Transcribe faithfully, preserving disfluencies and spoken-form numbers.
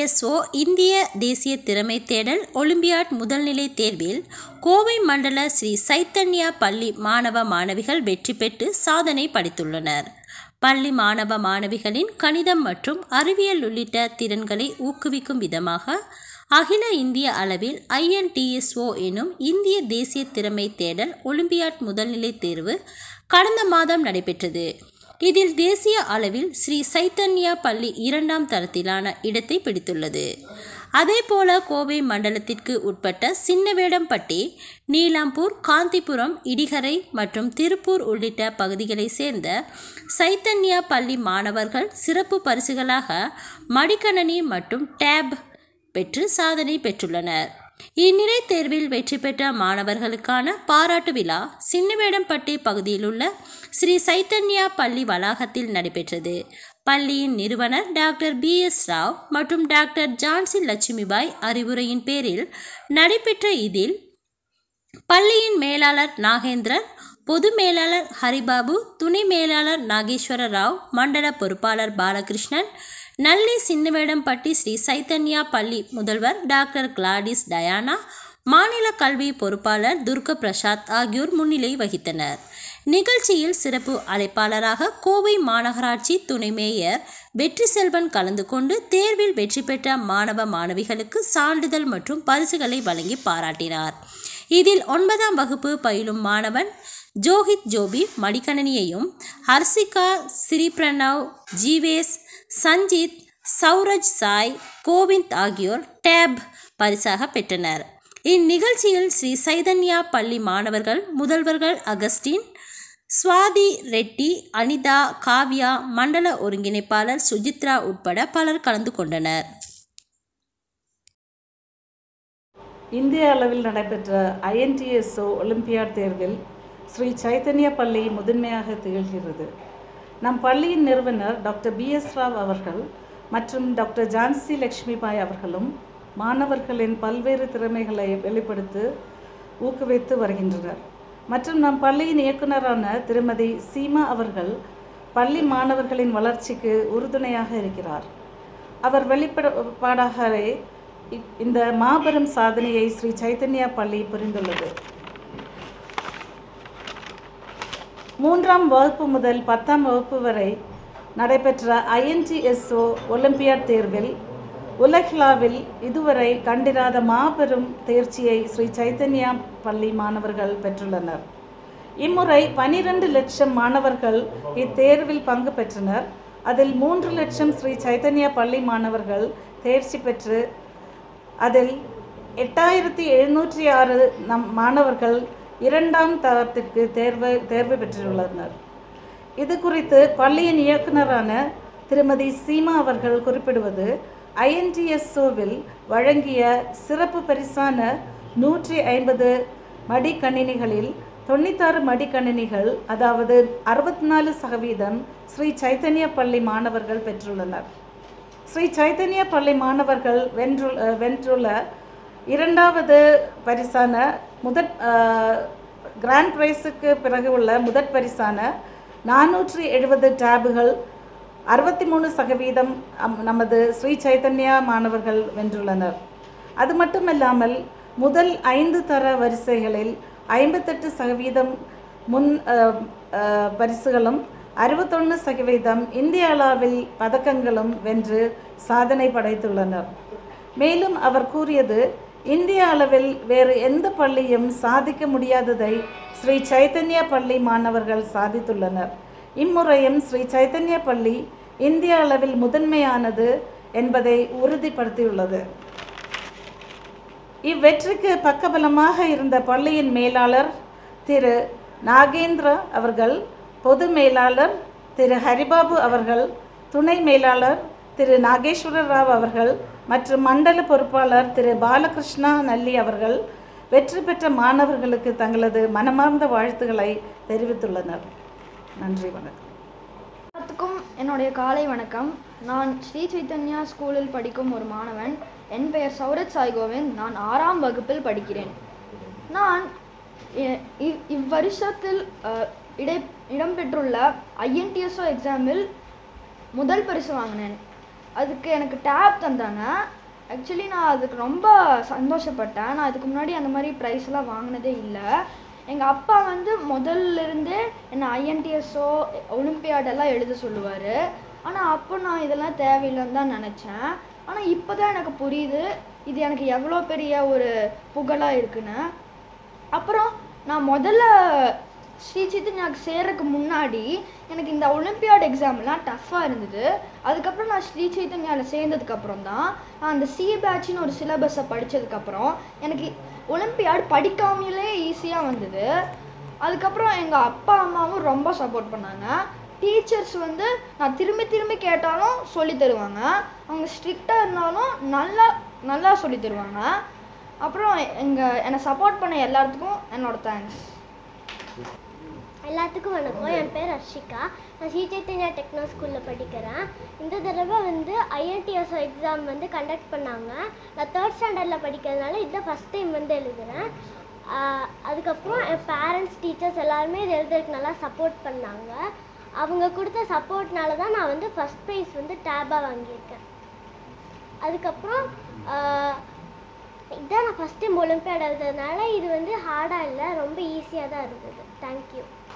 ஐஎன்டிஎஸ்ஓ இந்திய தேசிய திறமை தேடல் ஒலிம்பியாட் முதல்நிலை தேர்வில் கோவை மண்டல ஸ்ரீ சைத்தன்யா பள்ளி மாணவ மாணவிகள் வெற்றி பெற்று சாதனை படைத்துள்ளனர். பள்ளி மாணவ மாணவிகளின் கணிதம் மற்றும் அறிவியல் உள்ளிட்ட திறன்களை ஊக்குவிக்கும் விதமாக அகில இந்திய அளவில் ஐஎன்டிஎஸ்ஓ எனும் இந்திய தேசிய திறமை தேடல் ஒலிம்பியாட் முதல்நிலை தேர்வு கடந்த மாதம் நடைபெற்றது. இதில் தேசிய அளவில் ஸ்ரீ சைத்தன்யா பள்ளி இரண்டாம் தரத்திலான இடத்தை பிடித்துள்ளது. அதேபோல கோவை மண்டலத்திற்கு உட்பட்ட சின்னவேடம்பட்டி, நீலாம்பூர், காந்திபுரம், இடிகரை மற்றும் திருப்பூர் உள்ளிட்ட பகுதிகளை சேர்ந்த சைத்தன்யா பள்ளி மாணவர்கள் சிறப்பு பரிசுகளாக மடிக்கணினி மற்றும் டேப் பெற்று சாதனை பெற்றுள்ளனர். இந்நிலை தேர்வில் வெற்றி பெற்ற மாணவர்களுக்கான பாராட்டு விழா சின்னவேடம்பட்டி பகுதியில் உள்ள ஸ்ரீ சைத்தன்யா பள்ளி வளாகத்தில் நடைபெற்றது. பள்ளியின் நிறுவனர் டாக்டர் பி எஸ் ராவ் மற்றும் டாக்டர் ஜான்சி லட்சுமிபாய் அறிவுரையின் பேரில் நடைபெற்ற இதில் பள்ளியின் மேலாளர் நாகேந்திரன், பொது மேலாளர் ஹரிபாபு, துணை மேலாளர் நாகேஸ்வர ராவ், மண்டல பொறுப்பாளர் பாலகிருஷ்ணன், நல்லி சின்னவேடம்பட்டி ஸ்ரீ சைத்தன்யா பள்ளி முதல்வர் டாக்டர் கிளாடிஸ் டயானா, மாநில கல்வி பொறுப்பாளர் துர்க பிரசாத் ஆகியோர் முன்னிலை வகித்தனர். நிகழ்ச்சியில் சிறப்பு அழைப்பாளராக கோவை மாநகராட்சி துணை மேயர் வெற்றி செல்வன் கலந்து கொண்டு தேர்வில் வெற்றி பெற்ற மாணவ மாணவிகளுக்கு சான்றிதழ் மற்றும் பரிசுகளை வழங்கி பாராட்டினார். இதில் ஒன்பதாம் வகுப்பு பயிலும் மாணவன் ஜோஹித் ஜோபி மடிக்கணினியையும், ஹர்ஷிகா, ஸ்ரீபிரணவ், ஜீவேஸ், சஞ்சித், சௌரஜ் சாய், கோவிந்த் ஆகியோர் டேப் பரிசாக பெற்றனர். இந்நிகழ்ச்சியில் ஸ்ரீ சைதன்யா பள்ளி மாணவர்கள் முதல்வர்கள் அகஸ்டின், சுவாதி ரெட்டி, அனிதா, காவ்யா, மண்டல ஒருங்கிணைப்பாளர் சுஜித்ரா உட்பட பலர் கலந்து கொண்டனர். இந்திய அளவில் நடைபெற்ற ஐஎன்டிஎஸ்ஓ ஒலிம்பியாட் தேர்வில் ஸ்ரீ சைத்தன்யா பள்ளி முதன்மையாக திகழ்கிறது. நம் பள்ளியின் நிறுவனர் டாக்டர் பி எஸ் ராவ் அவர்கள் மற்றும் டாக்டர் ஜான்சி லட்சுமிபாய் அவர்களும் மாணவர்களின் பல்வேறு திறமைகளை வெளிப்படுத்தி ஊக்குவித்து வருகின்றனர். மற்றும் நம் பள்ளியின் இயக்குநரான திருமதி சீமா அவர்கள் பள்ளி மாணவர்களின் வளர்ச்சிக்கு உறுதுணையாக இருக்கிறார். அவர் வெளிப்பாடாகவே இந்த மாபெரும் சாதனையை ஸ்ரீ சைத்தன்யா பள்ளி புரிந்துள்ளது. மூன்றாம் வகுப்பு முதல் பத்தாம் வகுப்பு வரை நடைபெற்ற ஐஎன்டிஎஸ்ஓ ஒலிம்பியாட் தேர்வில் உலகளவில் இதுவரை கண்டிராத மாபெரும் தேர்ச்சியை ஸ்ரீ சைத்தன்யா பள்ளி மாணவர்கள் பெற்றுள்ளனர். இம்முறை பனிரெண்டு லட்சம் மாணவர்கள் இத்தேர்வில் பங்கு பெற்றனர். அதில் மூன்று லட்சம் ஸ்ரீ சைத்தன்யா பள்ளி மாணவர்கள் தேர்ச்சி பெற்று அதில் எட்டாயிரத்தி எழுநூற்றி ஆறு நம் மாணவர்கள் இரண்டாம் தரத்திற்கு தேர்வு தேர்வு பெற்றுள்ளனர். இது குறித்து பள்ளியின் இயக்குநரான திருமதி சீமா அவர்கள் குறிப்பிடுவது, ஐஎன்டிஎஸ்ஓவில் வழங்கிய சிறப்பு பரிசான நூற்றி ஐம்பது மடிக்கணினிகளில் தொண்ணூத்தாறு மடிக்கணினிகள், அதாவது அறுபத்தி நாலு சதவீதம் ஸ்ரீ சைத்தன்யா பள்ளி மாணவர்கள் பெற்றுள்ளனர். ஸ்ரீ சைத்தன்யா பள்ளி மாணவர்கள் வென்று வென்றுள்ள இரண்டாவது பரிசான முதற் கிராண்ட் பிரைஸுக்கு பிறகு உள்ள முதற் பரிசான நானூற்றி எழுபது டேபுகள் அறுபத்தி மூணு சதவீதம் நமது ஸ்ரீ சைத்தன்யா மாணவர்கள் வென்றுள்ளனர். அது மட்டுமல்லாமல் முதல் ஐந்து தர வரிசைகளில் ஐம்பத்தெட்டு சதவீதம் முன் பரிசுகளும் அறுபத்தொன்று சதவீதம் இந்திய அளவில் பதக்கங்களும் வென்று சாதனை படைத்துள்ளனர். மேலும் அவர் கூறியது, இந்திய அளவில் வேறு எந்த பள்ளியும் சாதிக்க முடியாததை ஸ்ரீ சைத்தன்யா பள்ளி மாணவர்கள் சாதித்துள்ளனர். இம்முறையும் ஸ்ரீ சைத்தன்யா பள்ளி இந்திய அளவில் முதன்மையானது என்பதை உறுதிப்படுத்தியுள்ளது. இவ்வெற்றிக்கு பக்கபலமாக இருந்த பள்ளியின் மேலாளர் திரு நாகேந்திர அவர்கள், பொது மேலாளர் திரு ஹரிபாபு அவர்கள், துணை மேலாளர் திரு நாகேஸ்வர ராவ் அவர்கள் மற்றும் மண்டல பொறுப்பாளர் திரு பாலகிருஷ்ணா நல்லி அவர்கள் வெற்றி பெற்ற மாணவர்களுக்கு தங்களது மனமார்ந்த வாழ்த்துக்களை தெரிவித்துள்ளனர். நன்றி, வணக்கம். எல்லாத்துக்கும் என்னுடைய காலை வணக்கம். நான் ஸ்ரீ சைத்தன்யா ஸ்கூலில் படிக்கும் ஒரு மாணவன். என் பெயர் சௌரஜ் சாய் கோவிந்த். நான் ஆறாம் வகுப்பில் படிக்கிறேன். நான் இவ்வருஷத்தில் இடை இடம்பெற்றுள்ள ஐஎன்டிஎஸ்ஓ எக்ஸாமில் முதல் பரிசு வாங்கினேன். அதுக்கு எனக்கு டேப் தந்தாங்க. ஆக்சுவலி நான் அதுக்கு ரொம்ப சந்தோஷப்பட்டேன். நான் இதுக்கு முன்னாடி அந்த மாதிரி ப்ரைஸ்லாம் வாங்கினதே இல்லை. எங்கள் அப்பா வந்து முதல்லேருந்தே என்னை ஐஎன்டிஎஸ்ஓ ஒலிம்பியாடெல்லாம் எழுத சொல்லுவார். ஆனால் அப்போ நான் இதெல்லாம் தேவையில்லைன்னு தான் நினச்சேன். ஆனால் இப்போ தான் எனக்கு புரியுது இது எனக்கு எவ்வளோ பெரிய ஒரு புகழாக இருக்குன்னு. அப்புறம் நான் முதல்ல ஸ்ரீ சைத்தன்யாவுக்கு சேர்றதுக்கு முன்னாடி எனக்கு இந்த ஒலிம்பியாட் எக்ஸாம்லாம் டஃப்பாக இருந்தது. அதுக்கப்புறம் நான் ஸ்ரீ சைத்தன்யாவில் சேர்ந்ததுக்கப்புறம் தான் நான் அந்த சி பேட்ச்னு ஒரு சிலபஸை படித்ததுக்கப்புறம் எனக்கு ஒலிம்பியாட் படிக்காமலே ஈஸியாக வந்தது. அதுக்கப்புறம் எங்கள் அப்பா அம்மாவும் ரொம்ப சப்போர்ட் பண்ணாங்க. டீச்சர்ஸ் வந்து நான் திரும்பி திரும்பி கேட்டாலும் சொல்லி தருவாங்க. அவங்க ஸ்ட்ரிக்டாக இருந்தாலும் நல்லா நல்லா சொல்லி தருவாங்க. அப்புறம் எங்கள் என்னை சப்போர்ட் பண்ண எல்லாத்துக்கும் என்னோட தேங்க்ஸ். எல்லாத்துக்கும் வணக்கம். என் பேர் ஹர்ஷிகா. நான் ஸ்ரீ சைத்தன்யா டெக்னோ ஸ்கூலில் படிக்கிறேன். இந்த தடவை வந்து ஐஎன்டிஎஸ்ஓ எக்ஸாம் வந்து கண்டக்ட் பண்ணாங்க. நான் தேர்ட் ஸ்டாண்டர்டில் படிக்கிறதுனால இதை ஃபஸ்ட் டைம் வந்து எழுதுகிறேன். அதுக்கப்புறம் என் பேரண்ட்ஸ் டீச்சர்ஸ் எல்லாருமே இது எழுதுறதுக்கு நல்லா சப்போர்ட் பண்ணாங்க. அவங்க கொடுத்த சப்போர்ட்னால தான் நான் வந்து ஃபஸ்ட் ப்ரைஸ் வந்து டேபாக வாங்கியிருக்கேன். அதுக்கப்புறம் இதான் நான் ஃபஸ்ட் டைம் ஒலிம்பியாட் எழுதுறதுனால இது வந்து ஹார்டாக இல்லை, ரொம்ப ஈஸியாக தான் இருந்தது. தேங்க்யூ.